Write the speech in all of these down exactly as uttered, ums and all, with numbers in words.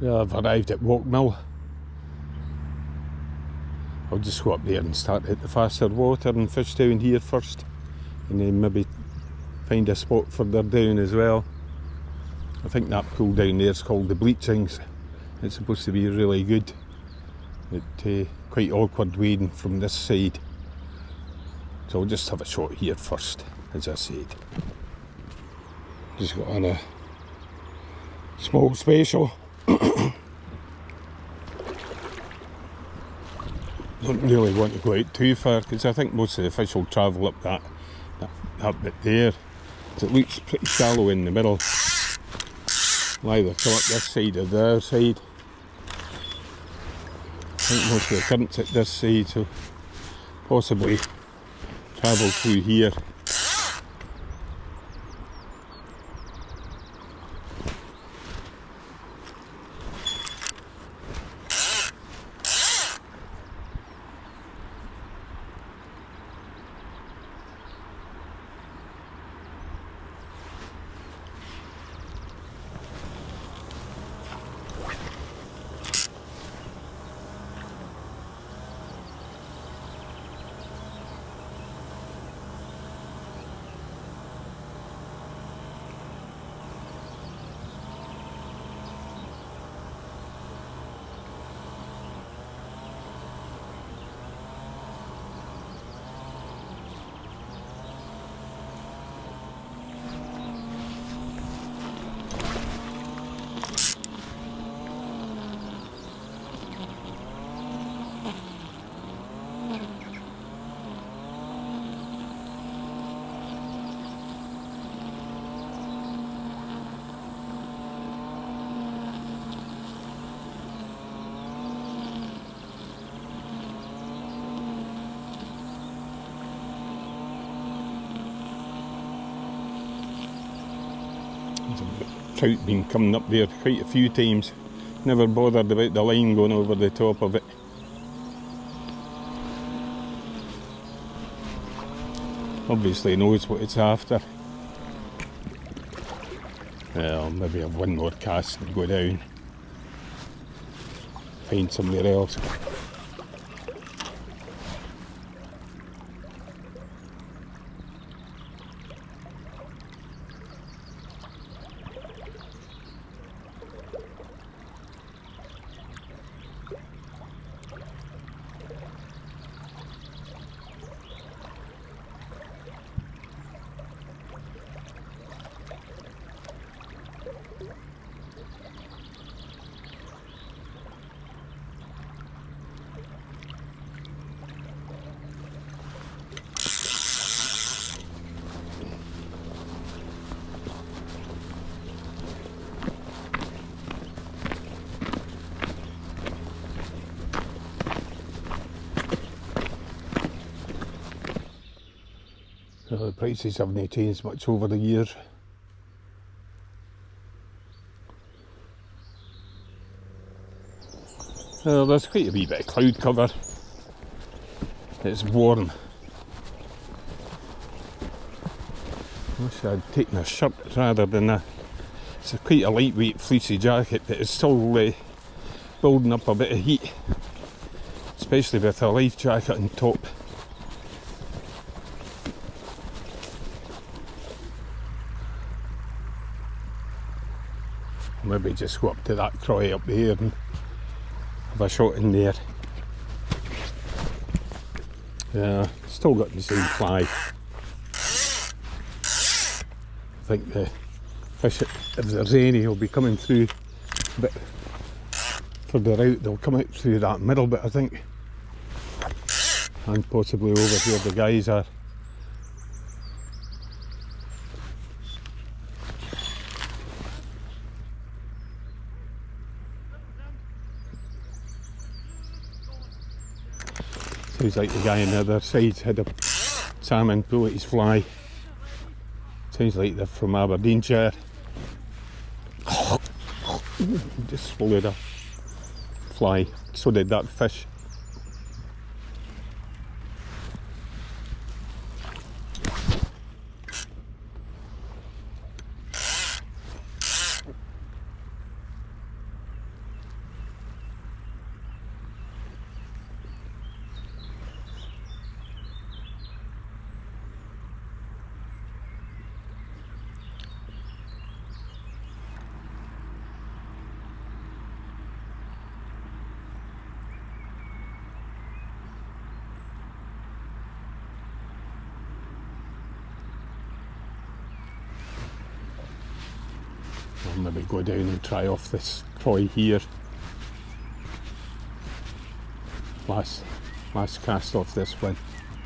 Yeah, I've arrived at Walk Mill. I'll just go up there and start at the faster water and fish down here first, and then maybe find a spot further down as well. I think that pool down there is called the Bleachings. It's supposed to be really good. It's uh, quite awkward wading from this side. So I'll just have a shot here first, as I said. Just got on a small special. Don't really want to go out too far because I think most of the fish will travel up that, that, that bit there. It looks pretty shallow in the middle. They'll either come up this side or the other side. I think most of the current's at this side, so possibly travel through here. Trout been coming up there quite a few times. Never bothered about the line going over the top of it. Obviously knows what it's after. Well, maybe have one more cast and go down. Find somewhere else. The prices haven't changed much over the years. Well, there's quite a wee bit of cloud cover. It's warm. Wish I'd taken a shirt rather than a... It's a quite a lightweight fleecy jacket, but it's still uh, building up a bit of heat. Especially with a life jacket on top. Maybe just go up to that croy up there and have a shot in there. Yeah, still got the same fly. I think the fish, if there's any, will be coming through a bit further out. They'll come out through that middle bit, I think. And possibly over where the guys are. Sounds like the guy on the other side had a salmon pull at his fly. Sounds like they're from Aberdeenshire. Just swallowed a fly. So did that fish. I'll maybe go down and try off this croy here. Last, last cast off this one.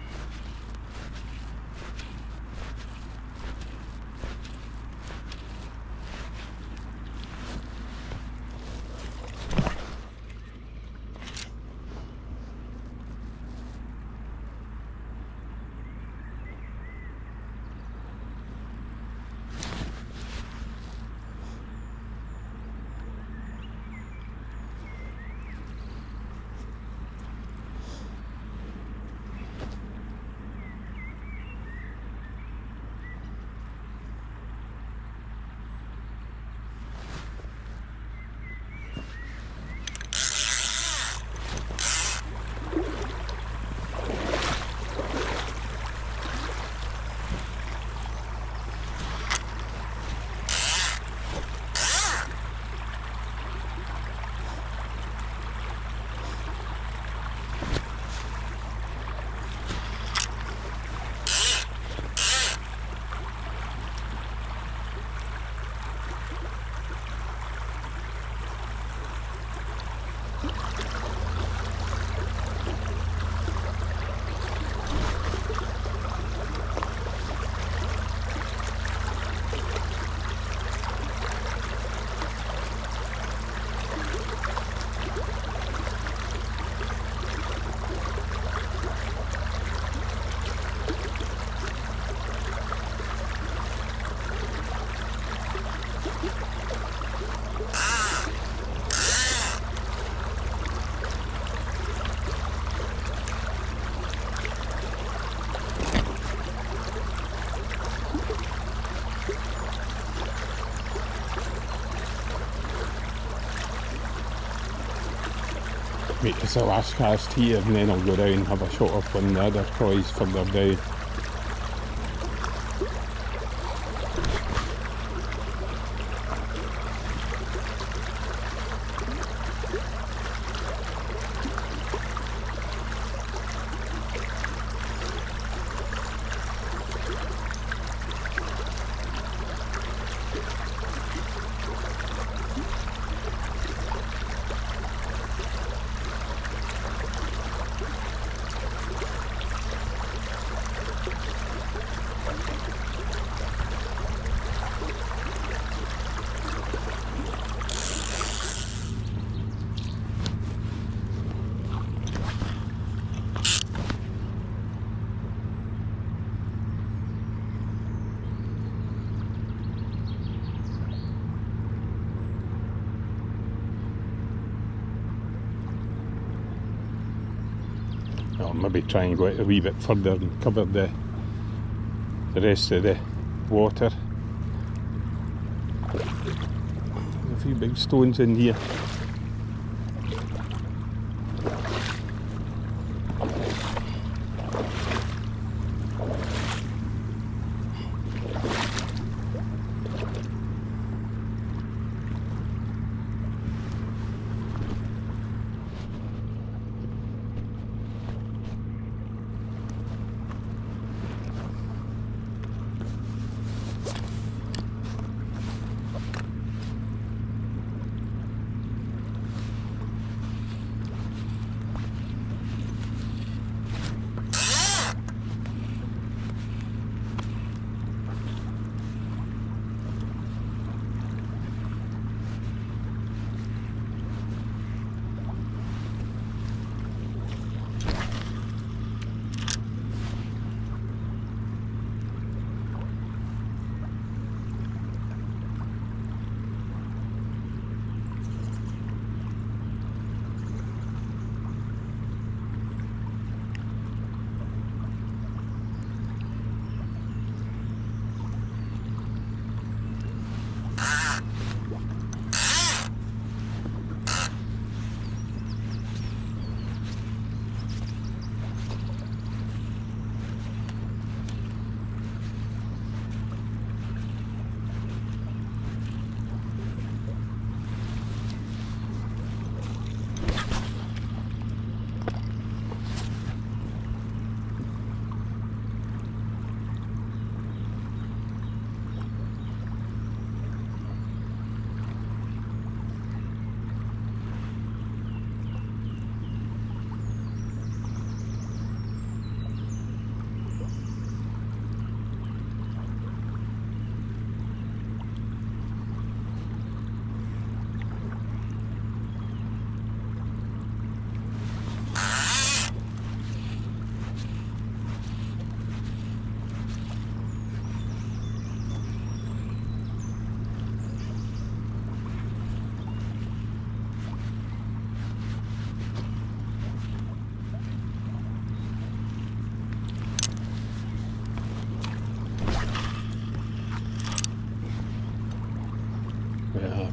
Make this the last cast here, and then I'll go down and have a shot of one of the other croys further down. I'll maybe try and go out a wee bit further and cover the the rest of the water. There's a few big stones in here.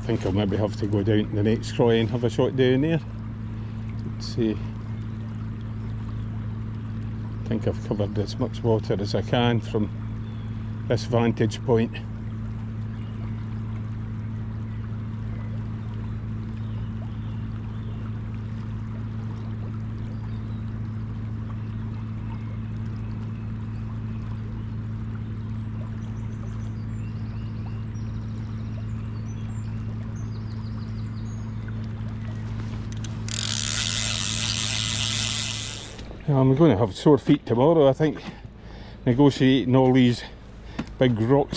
think I'll maybe have to go down to the next croy and have a shot down there. Let's see. I think I've covered as much water as I can from this vantage point. I'm going to have sore feet tomorrow, I think, negotiating all these big rocks.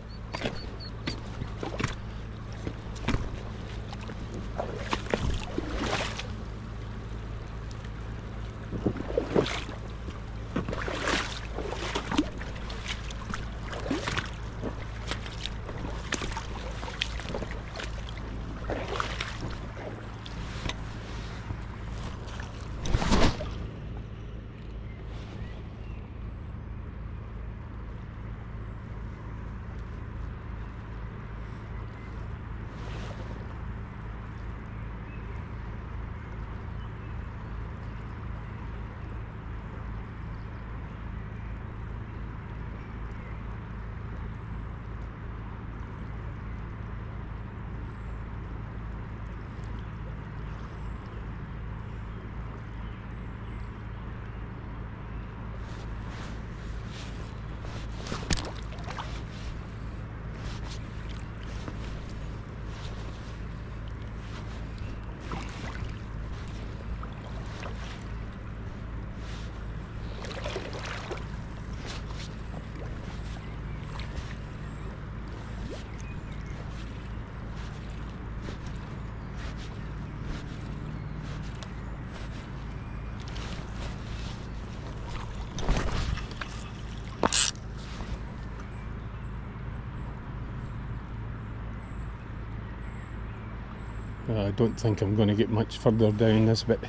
I don't think I'm going to get much further down this bit.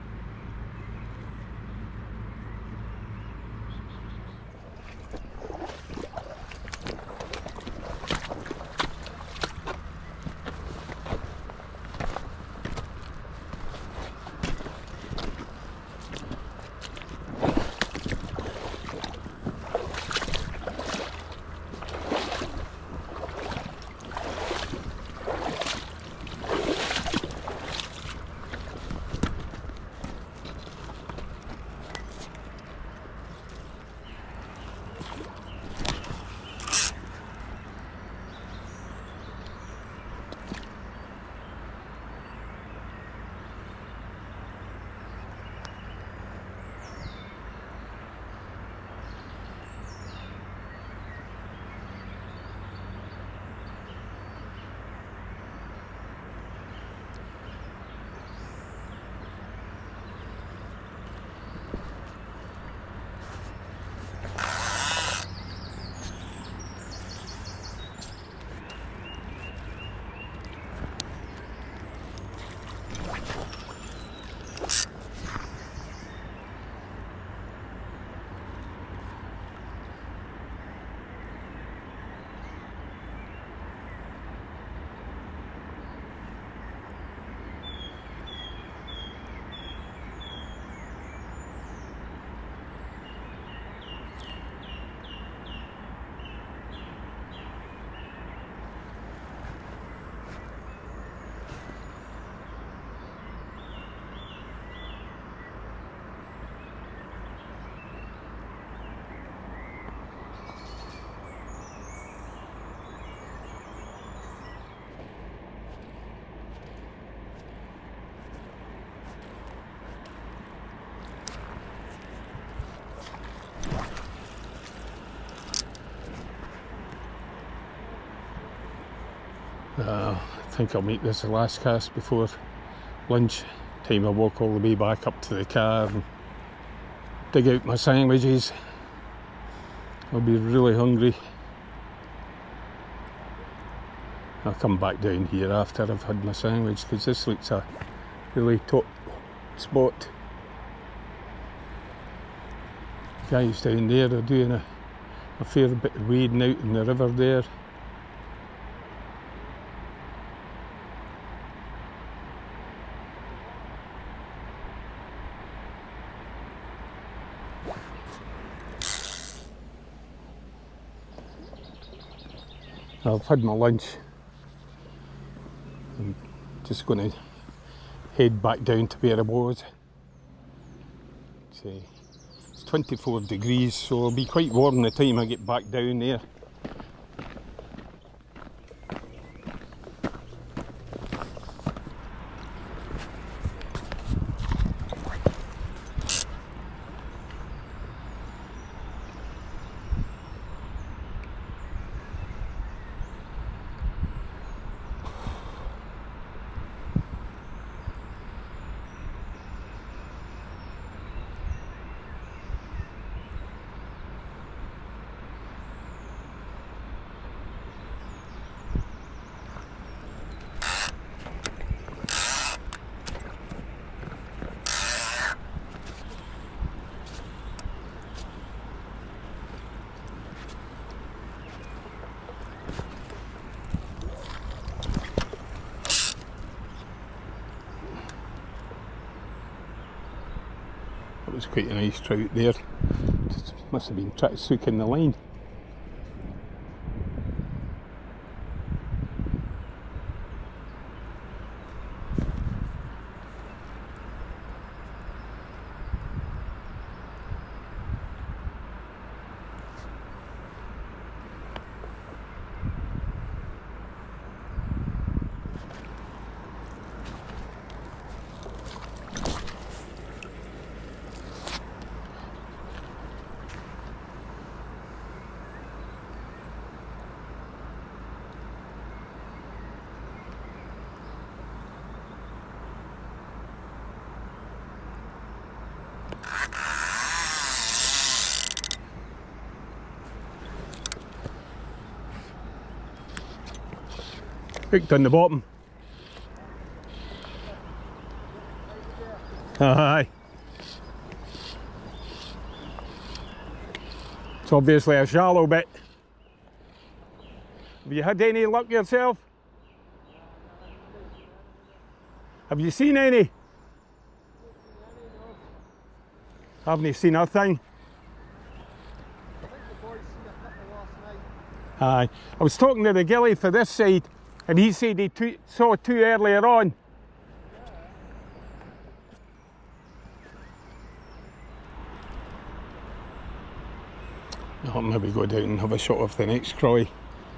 Uh, I think I'll make this the last cast before lunch time. I'll walk all the way back up to the car and dig out my sandwiches. I'll be really hungry. I'll come back down here after I've had my sandwich, because this looks a really top spot. Guys down there are doing a, a fair bit of wading out in the river there. I've had my lunch. I'm just going to head back down to where I was. It's, uh, it's twenty-four degrees, so it'll be quite warm the time I get back down there. That was quite a nice trout there. Just must have been trying to soak in the line. Hooked on the bottom. Aye. It's obviously a shallow bit. Have you had any luck yourself? Have you seen any? Haven't seen a thing. Aye. I was talking to the gilly for this side, and he said he two, saw two earlier on. I'll maybe go down and have a shot of the next crawly.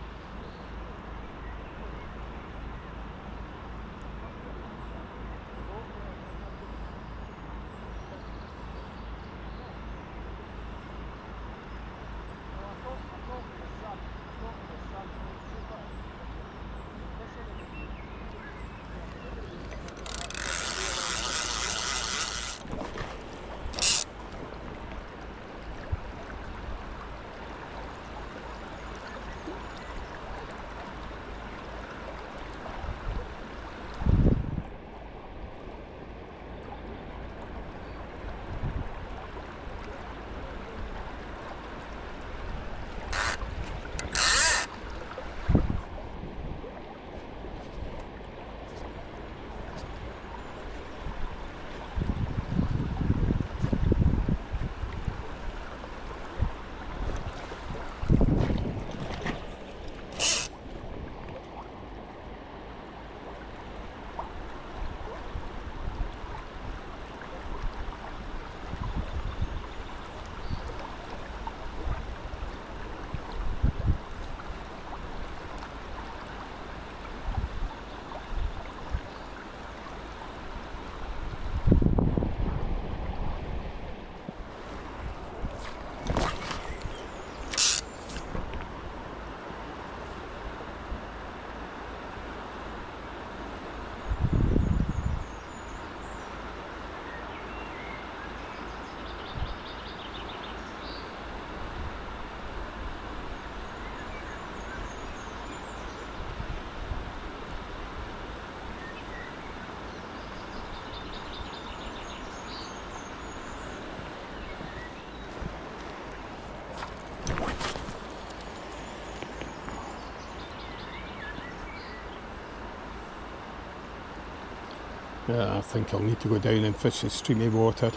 Yeah, I think I'll need to go down and fish the streamy water.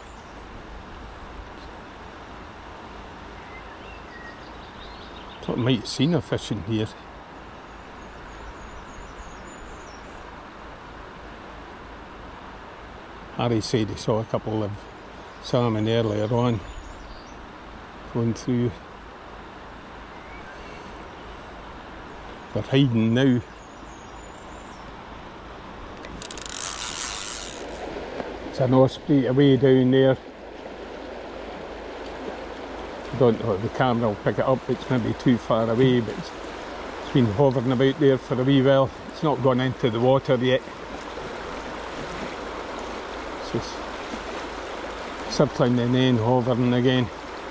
Thought I might have seen a fish in here. Harry said he saw a couple of salmon earlier on going through. They're hiding now. It's an osprey away down there. I don't know if the camera will pick it up, it's maybe too far away, but it's, it's been hovering about there for a wee while. It's not gone into the water yet. It's just circling and then hovering again.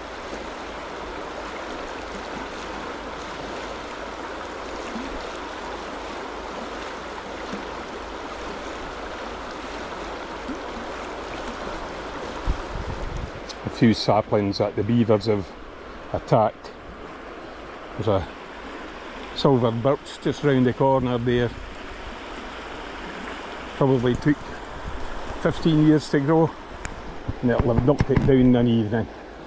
A few saplings that the beavers have attacked. There's a silver birch just round the corner there. Probably took fifteen years to grow, and it'll have knocked it down in an evening.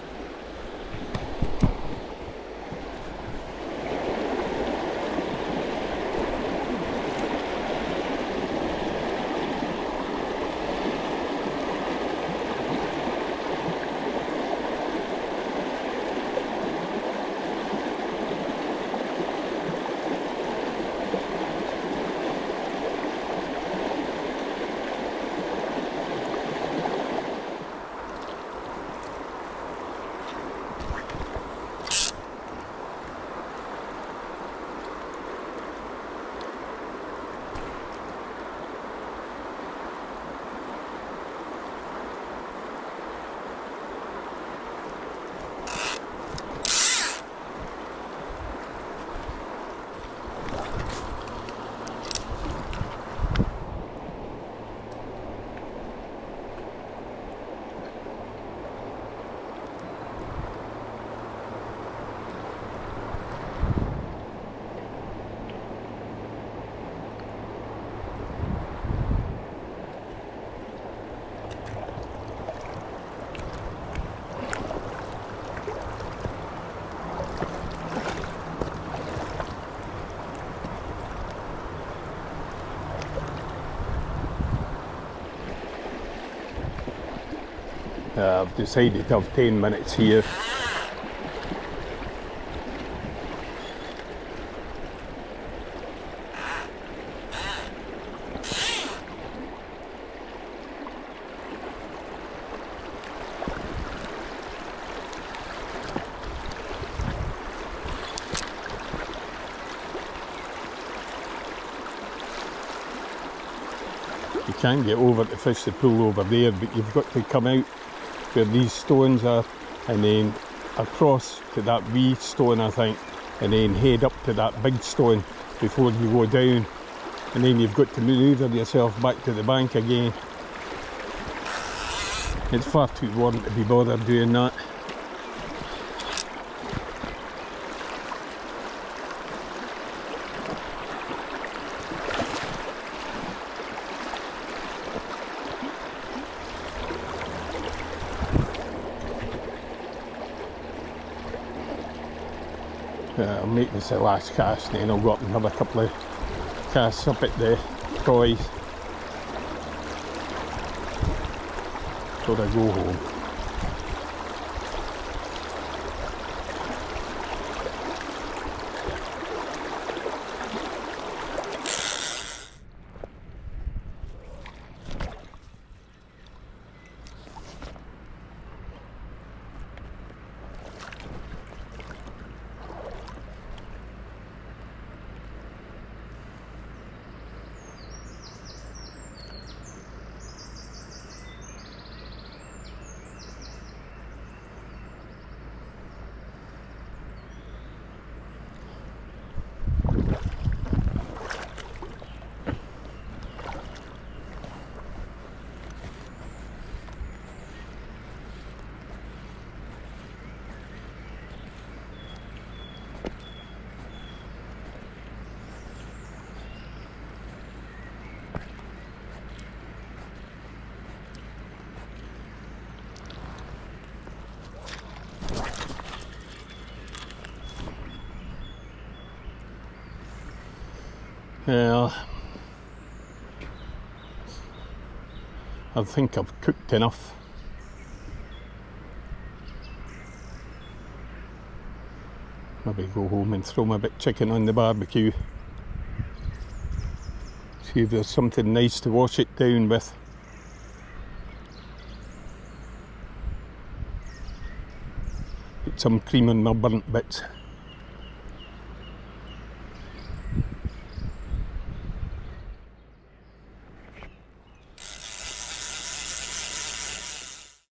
Uh, I've decided to have ten minutes here. You can get over to fish the pool over there, but you've got to come out where these stones are and then across to that wee stone, I think, and then head up to that big stone before you go down, and then you've got to manoeuvre yourself back to the bank again. It's far too warm to be bothered doing that. Uh, I'll make this the last cast, and then I'll go up and have a couple of casts up at the toys before I go home. Well, I think I've cooked enough. Maybe go home and throw my bit of chicken on the barbecue. See if there's something nice to wash it down with. Put some cream on my burnt bits.